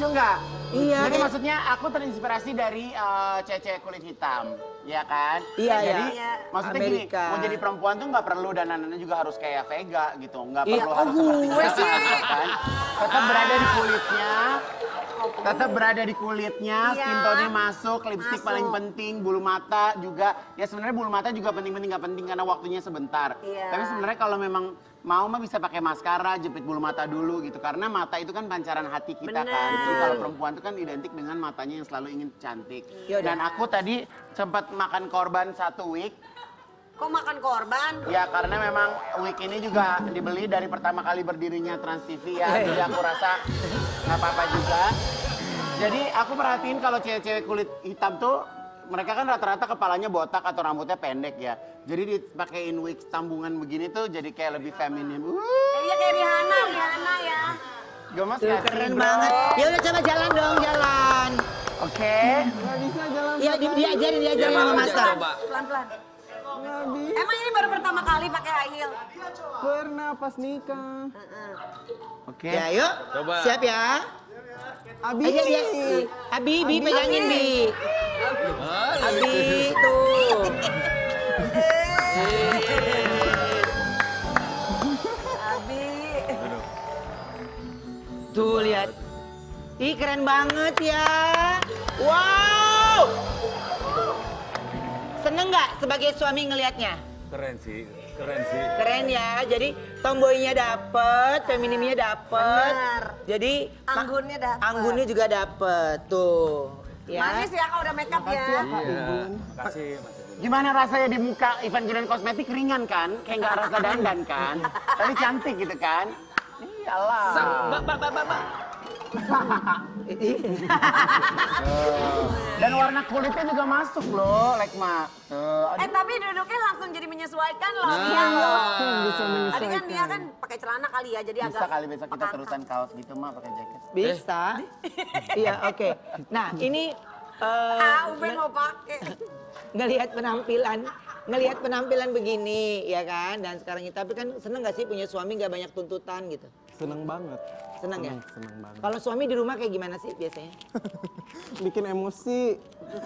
enggak? Iya. Jadi maksudnya aku terinspirasi dari cewek-cewek kulit hitam, ya kan? Iya, Jadi iya. maksudnya Amerika. gini, mau jadi perempuan tuh nggak perlu dananannya juga harus kayak Vega gitu, nggak Iya, perlu kok harus seperti gue kita, sih? kan? Tetap berada di kulitnya. Tetap berada di kulitnya, Iya. skin tone-nya masuk, lipstick Masuk. paling penting, bulu mata juga. Ya sebenarnya bulu mata juga penting-penting, nggak penting karena waktunya sebentar. Iya. Tapi sebenarnya kalau memang mau mah bisa pakai maskara, jepit bulu mata dulu gitu. Karena mata itu kan pancaran hati kita kan. Bener. Jadi kalau perempuan itu kan identik dengan matanya yang selalu ingin cantik. Yaudah. Dan aku tadi sempat makan korban 1 week. Kok makan korban? Ya karena memang week ini juga dibeli dari pertama kali berdirinya Trans TV ya. Jadi aku rasa nggak apa-apa juga. Jadi aku perhatiin kalau cewek-cewek kulit hitam tuh mereka kan rata-rata kepalanya botak atau rambutnya pendek ya. Jadi dipakein wig tambungan begini tuh jadi kayak lebih feminim. Iya kayak Rihanna ya. Gemes Tuh, gak sih, keren bro? banget. Ya udah coba jalan dong, jalan. Oke. Nggak bisa jalan. Ya diajarin sama master. Pelan-pelan. Nggak bisa. Emang ini baru pertama kali pakai high heel? Pernah pas nikah. Oke. Ya yuk, siap ya. Abi. Aja dia. Abi, pegangin Bi. Abi tuh. Abi. Tuh lihat. Ih keren banget ya. Wow. Seneng nggak sebagai suami ngelihatnya? Keren sih, keren sih. Keren ya. Jadi tomboynya dapet, feminimnya dapet. Bener. Jadi Anggunnya dapet. Anggunnya juga dapet. Tuh. Ya. Manis ya kalau udah make up ya. Iya, makasih Mas. Gimana rasanya di muka Ivan Gunawan Kosmetik ringan kan? Kayak nggak rasa dandan kan? Tapi cantik gitu kan? Iyalah. Dan warna kulitnya juga masuk loh, Lekma. Tapi duduknya langsung jadi menyesuaikan loh. Iya loh. Tadi kan dia kan pakai celana kali ya, jadi Bisa agak kali besok kita pekangkang. terusan kaos gitu mah pakai jaket. Bisa. Iya, oke. Nah, ini Ube mau pakai. ngelihat penampilan begini, ya kan? Dan sekarang ini, tapi kan seneng gak sih punya suami gak banyak tuntutan gitu? Seneng banget. Seneng ya? Seneng banget. Kalau suami di rumah kayak gimana sih biasanya? Bikin emosi.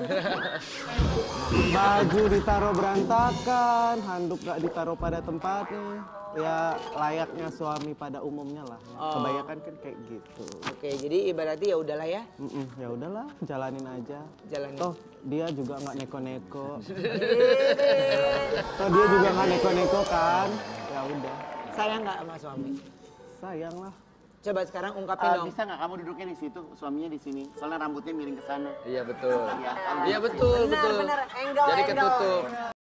Baju ditaruh berantakan, handuk gak ditaruh pada tempatnya. Ya layaknya suami pada umumnya lah. Kebanyakan kan kayak gitu. Oke, jadi ibaratnya ya udahlah ya, Ya udahlah, jalanin aja. jalanin. Toh dia juga nggak neko-neko. Toh dia juga nggak neko-neko kan. Ya udah, Sayang nggak sama suami? sayang lah. Coba sekarang ungkapin dong. Bisa nggak kamu duduknya di situ, suaminya di sini? Soalnya rambutnya miring ke sana. Iya betul. Iya, Iya betul, Bener, betul. bener. Angle, Jadi angle. ketutup.